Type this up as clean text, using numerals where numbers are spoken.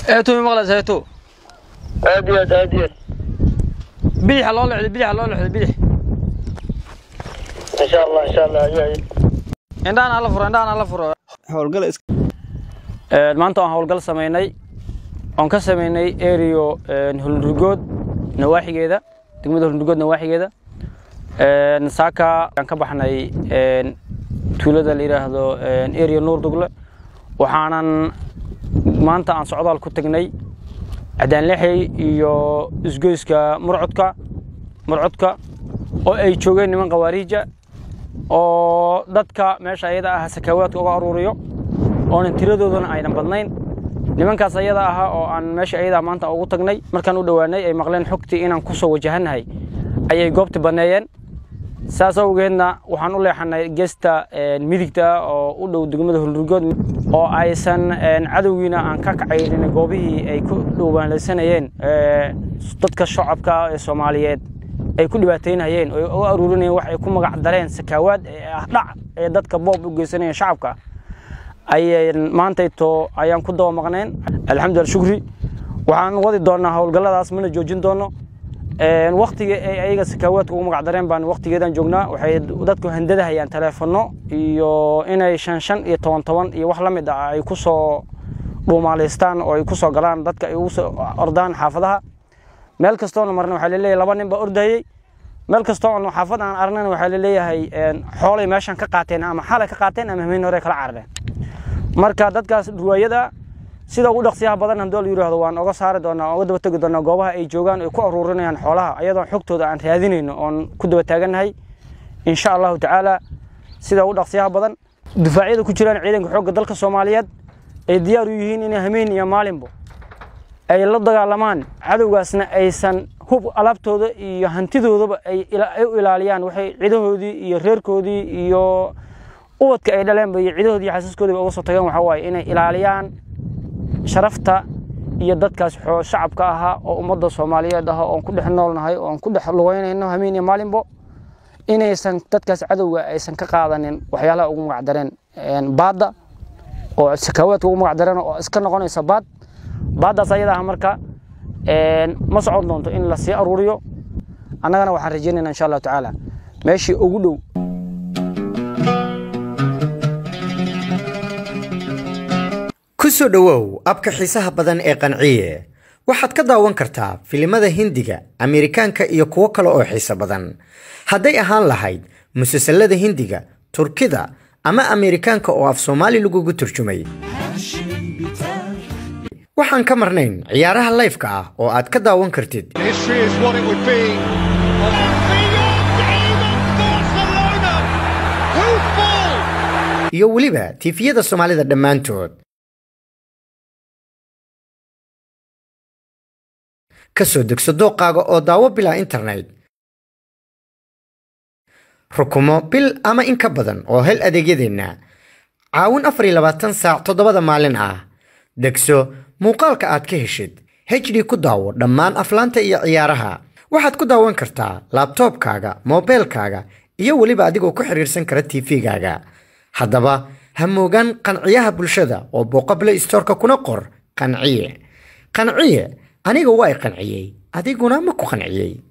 تومي مغلس هاتو هادية بليح الله لعد بليح الله لعد بليح إن شاء الله عندنا الله فرو howlgal maanta aan hawlgal sameynay on ka sameynay area Hulundugood nawaaxigeeda degmada Hulundugood nawaaxigeeda saaka aan ka baxnay tuulada la yiraahdo area Nuur Dugle waxaanan maanta aan socdaal ku tagnay Adaan Lixay iyo isgoyska Murcodka oo ay joogeen niman qawaariija oo dadka meesha ayada ah sakawaadka uga aruuriyo oo tiradoodan aynan badnayn nimankaas ayada ah oo aan meesha ayada maanta ugu tagnay markaan u dhawaanay ay maqleen xogtii inaan ku soo wajahanahay ayay goobta baneeyeen saas awgeedna waxaan u leexanay geesta midigta oo u dhow degmada Hulundugood oo aysan cadawgiina aan ka kacayrin goobihii ay ku dhawaalaysanayeen dadka shacabka ee Soomaaliyeed ay ku dhibaateynayeen oo aruurinayeen wax ay ku magac dareen sakawaad dhac ee dadka boob u geysanayeen shacabka ayaan maanta ayaan ku daba maqneen alxamdulillah shukri waxaan wadi doonaa hawlgalladaas mana joojin doono waqtiga ay ayaga sakawaadka ugu magac dareen baan waqtigeedan joognaa waxay dadku handadahayaan telefono iyo inay 5 iyo 10 iyo wax la mid ah ay ku soo dhuumaaleystaan oo ay ku soo galaan dadka ay ugu soo ordaan xaafadaha meel kasta oo marna waxa la leeyahay laba nin ba ordayay meel kasta oo xaafad aan arnaan waxa la leeyahay xoolay meeshan ka qaateen ama xalay ka qaateen ama meel hore kala carareen marka dadkaas ruwaayada sida ugu dhaqsiyaha badan hadoo la yiraahdo waan uga saari doonaa oo daba tagi doonaa goobaha ay joogaan ay ku aruurinayaan xoolaha ayadoo xogtooda aan raadinayno oo ku daba taaganahay insha Allah taala sida ugu dhaqsiyaha badan difaacyada ku jiraan ciidanka xoogga dalka Soomaaliyeed ay diyaar u yihiin inay hameen iyo maalinba ay la dagaalamaan cadawgaasna aysan hub alaabtooda iyo hantidoodaba ay ilaaliyaan waxay ciidahoodii iyo reerkoodii iyo ubadka ay dhaleen bay ciidahoodii xasaskoodii uga soo tageen waxa waay inay ilaaliyaan sharafta iyo dadkaas shacabka aha oo ummadda Soomaaliyeed ah oo ku dhex noolnahay oo ku dhex lugeynayno hameen iyo maalinba inaysan dadkaas cadawga aysan ka qaadanin waxyaalaha ugu magac dareen baada oo sakawaadka ugu magac dareen oo iska noqonaysa baadaas ayada marka ma socon doonto in la sii aruuriyo annagana waxaan rajaynaynaa insha Allah taala meeshii ugu dhow ku soo dhawow abka xiisaha badan ee qanciye waxaad ka daawan kartaa filimada Hindiga Ameerikaanka iyo kuwa kale oo xiiso badan haday ahaan lahayd musalsalada Hindiga Turkida ama Ameerikaanka oo af Soomaali lagu turjumay waxaan ka marnayn ciyaaraha live-ka ah oo aad ka daawan kartid iyo waliba TV-yada Soomaalida dhamaantood ka soo degso dooqaaga oo daawo bila internet rukumo bil ama in ka badan oo hel adeegyadeena caawin 24 saac 7 maalin ah degso muuqaalka aad ka heshid HD ku daawo dhammaan aflaanta iyo ciyaaraha waxaad ku daawan kartaa laptopkaaga mobilkaaga iyo waliba adigoo ku xiriirsan kara TV-gaaga haddaba ha moogan qanciyaha bulshada oo booqable store-ka kuna qor qanciye aniga way qanciyay adiguna ma ku qanciyay